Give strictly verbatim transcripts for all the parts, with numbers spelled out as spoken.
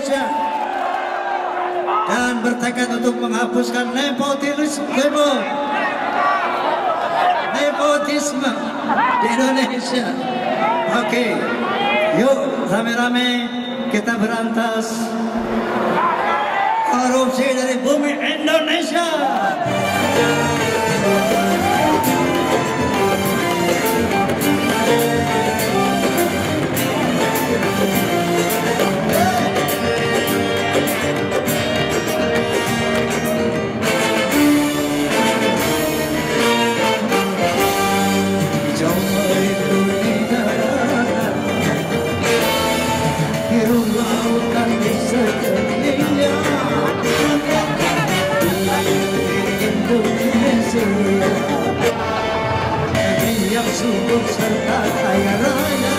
Indonesia dan bertekad untuk menghapuskan nepotisme nepotisme di Indonesia. Oke, yuk rame-rame kita berantas korupsi dari bumi Indonesia. Yang subur serta kaya raya,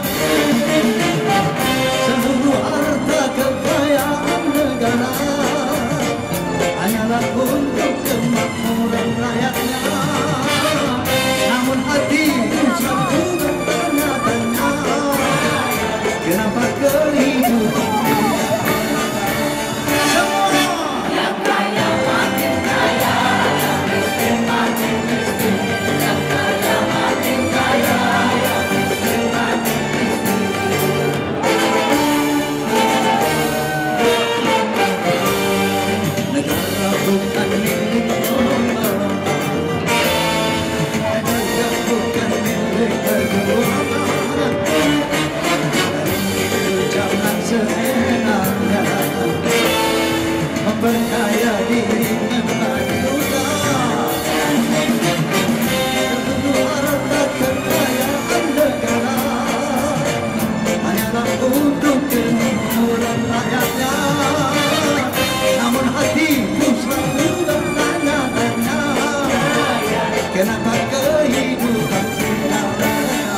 seluruh harta kekayaan negara hanyalah untuk kemakmuran rakyatnya. Namun hatiku selalu bertanya-tanya, kenapa kehidupan percaya diri membagi utang, seluruh harta kekayaan negara hanyalah untuk kemakmuran rakyatnya. Namun hatiku selalu bertanya-tanya, kenapa kehidupan tidak raya?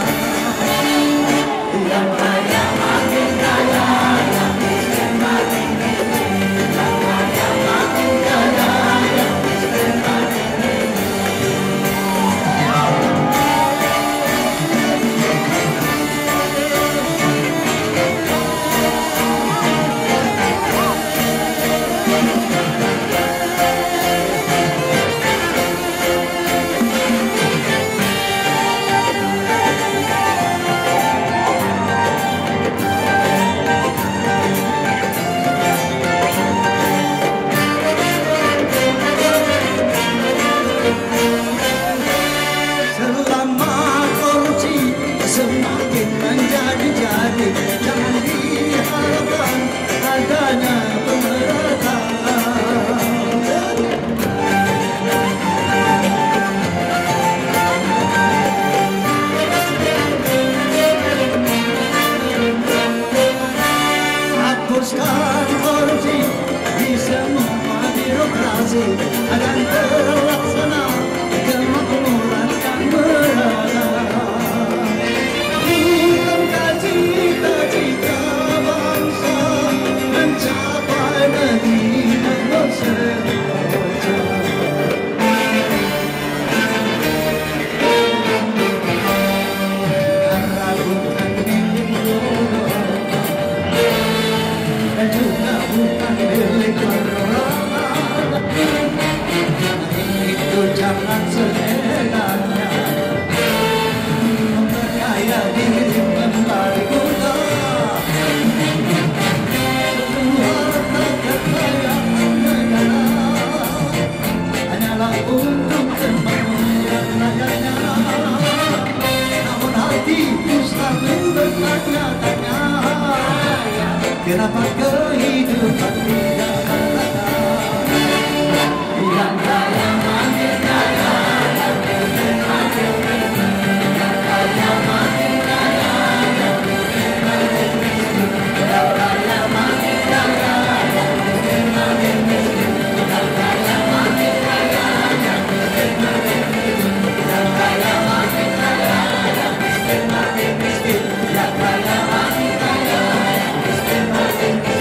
Yang kaya makin kaya, yang miskin makin miskin. Semakin menjadi-jadi, jangan diharapkan adanya pemerataan. Hapuskan korupsi di semua birokrasi agar terlaksana kemakmuran yang merata. Cita-cita bangsa mencapai negeri Indonesia. Bukan milik dan juga bukan milik perorangan. Itu jangan seenaknya memperkaya diri membagi utang, harta kekayaan negara hanyalah untuk kemakmuran rakyatnya. Namun hatiku selalu bertanya-tanya, kenapa kehidupan tidak rata? Yang kaya makin kaya, yang miskin makin miskin. Yang kaya makin kaya, yang miskin makin miskin. Yang kaya makin kaya, yang miskin makin miskin. Yang kaya makin kaya, yang miskin makin miskin. Yang kaya makin kaya, yang miskin makin miskin. Yang kaya makin kaya, yang miskin makin miskin.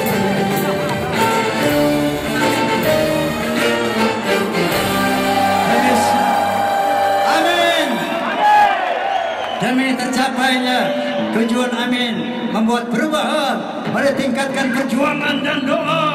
Demi tercapainya tujuan Amin membuat perubahan pada kita tingkatkan perjuangan dan doa.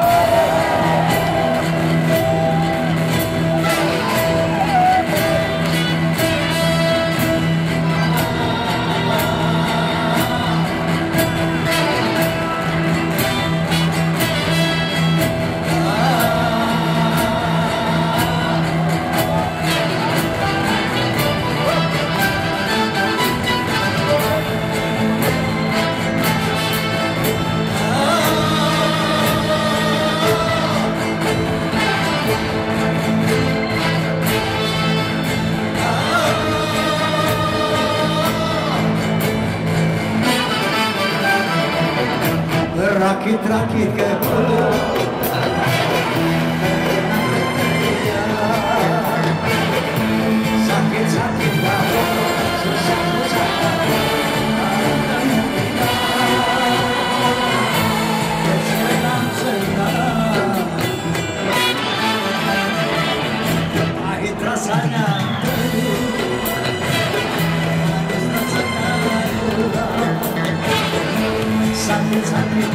Rakit-rakit ke hulu, sakit-sakit bahu, susah-susah bersenang-senang, pahit rasanya sakit-sakit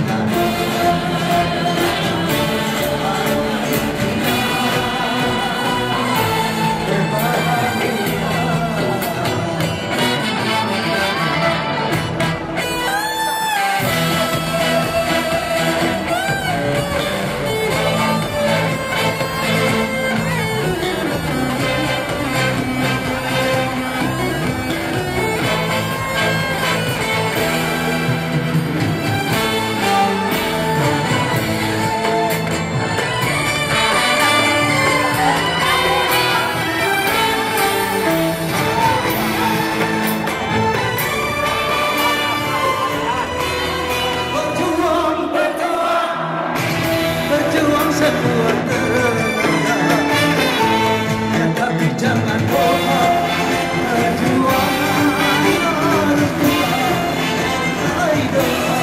sekuat tenaga, tapi jangan bohong, perjuangan harus mulai doa.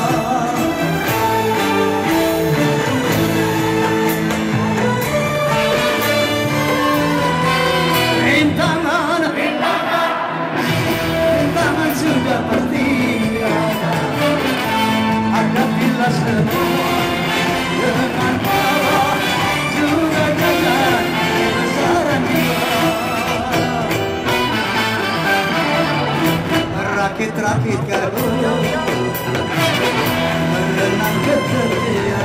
Rintangan, rintangan, rintangan sudah pasti ada, hadapilah semua dengan power juga jangan besaran jiwa. Rakit-rakit ke hulu, merenang ke tepian,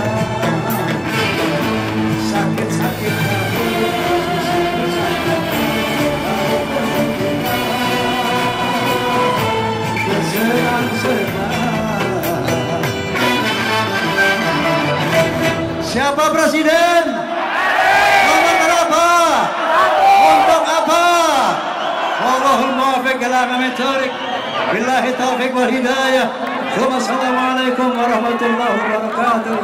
sakit-sakit ke hulu, bersenang-senang. Siapa presiden? Nomor berapa? Untuk apa? Wallahul muwaffiq ila aqwamit thoriq. Billahi taufiq wal hidayah. Wassalamualaikum warahmatullahi wabarakatuh.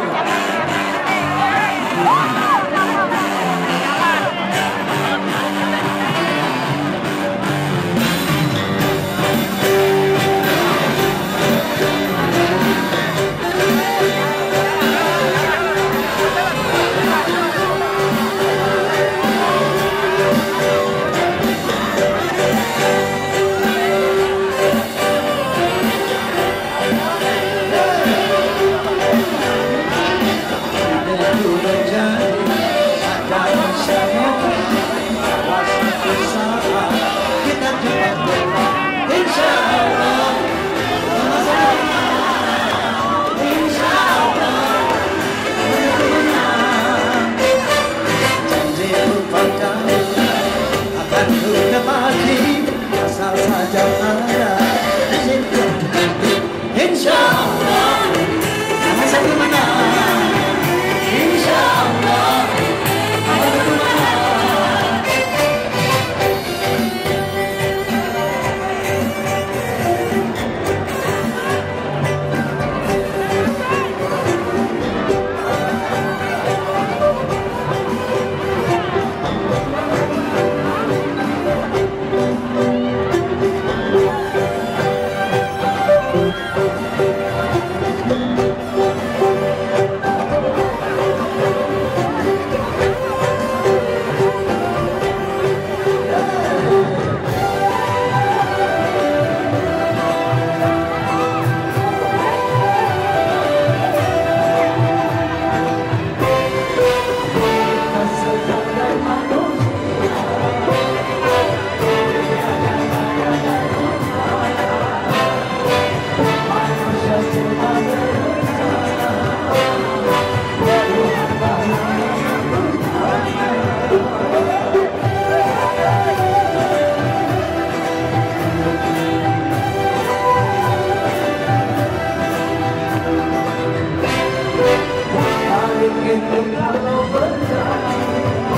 itu kalau berjalan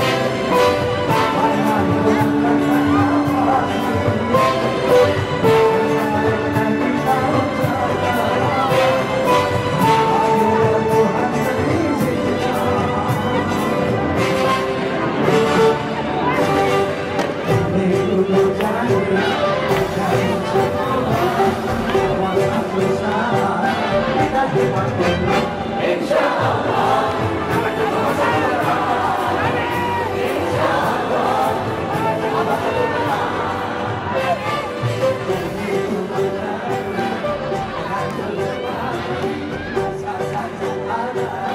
bayang bukan apa dan kita ucapkan ayo Tuhan berizinkan itu berjanji dari semua awas aku salah dan buat benar insya Allah. Insya Allah